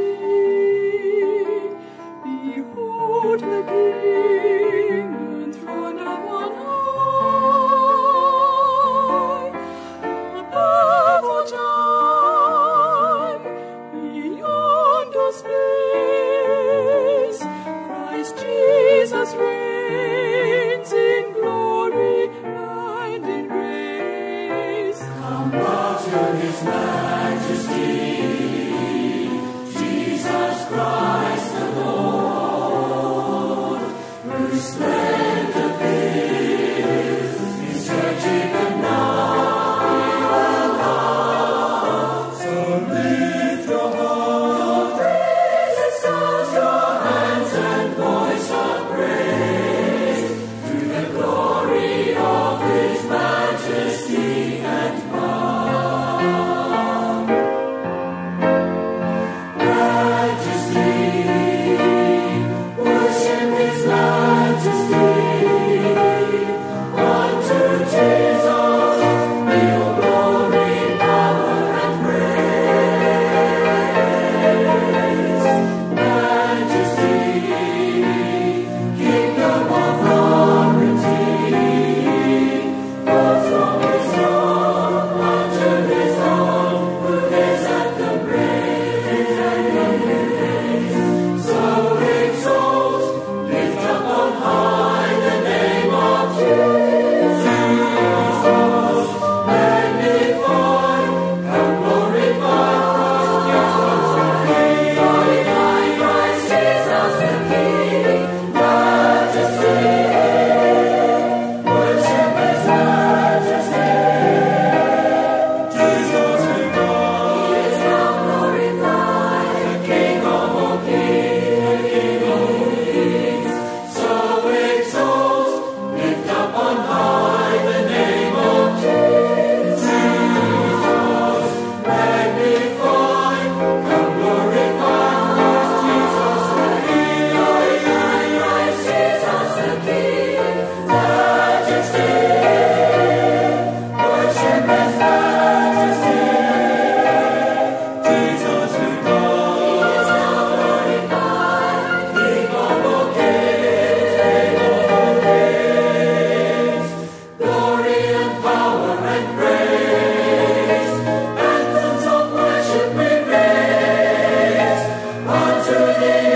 Behold the King enthroned on high, above all time, beyond all space, Christ Jesus reigns in glory and in grace. Come bow to His majesty, Jesus Christ the Lord, whose splendor fills His church even now. So lift your heart, exalt your hands and voice of praise to the glory of His majesty and power. Majesty, worship His majesty. Unto Jesus be all glory, power, and praise. Majesty, kingdom authority, flows from His throne unto His throne, who is at the praise. So exalt, lift up on high the name of Jesus. Magnify, come glorify Christ Jesus the King. Majesty, worship His majesty. Jesus the God, He is now glorified, the King of all kings. So exalt, lift up on high the name of Jesus. Magnify, come glorify Christ Jesus the King. Majesty, worship His majesty. Jesus the God, He is now glorified, King of all kings. Glory and power and praise, anthems of worship we raise unto the